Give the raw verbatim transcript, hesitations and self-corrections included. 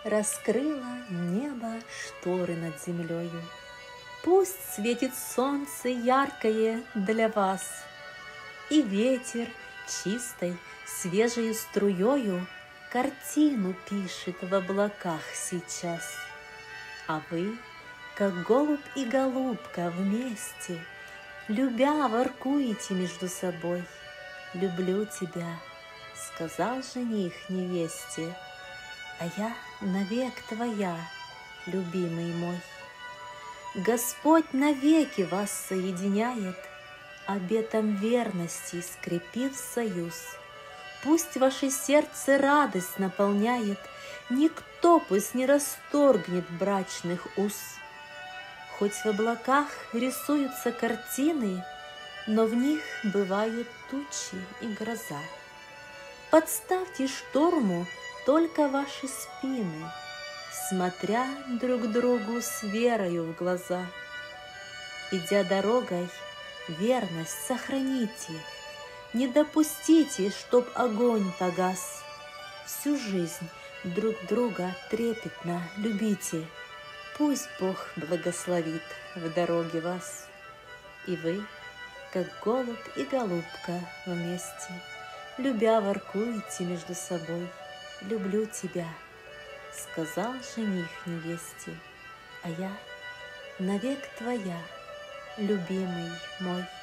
Раскрыло небо шторы над землею. Пусть светит солнце яркое для вас, и ветер чистой свежей струею картину пишет в облаках сейчас. А вы, как голубь и голубка вместе, любя, воркуете между собой. «Люблю тебя», — сказал жених невесте, «а я навек твоя, любимый мой». Господь навеки вас соединяет, обетом верности скрепив союз. Пусть ваше сердце радость наполняет, никто пусть не расторгнет брачных уз. Хоть в облаках рисуются картины, но в них бывают тучи и гроза. Подставьте шторму только ваши спины, смотря друг другу с верою в глаза. Идя дорогой, верность сохраните, не допустите, чтоб огонь погас. Всю жизнь друг друга трепетно любите, пусть Бог благословит в дороге вас. И вы, как голубь и голубка вместе, любя, воркуете между собой. «Люблю тебя», — сказал жених невесте, «а я навек твоя, любимый мой».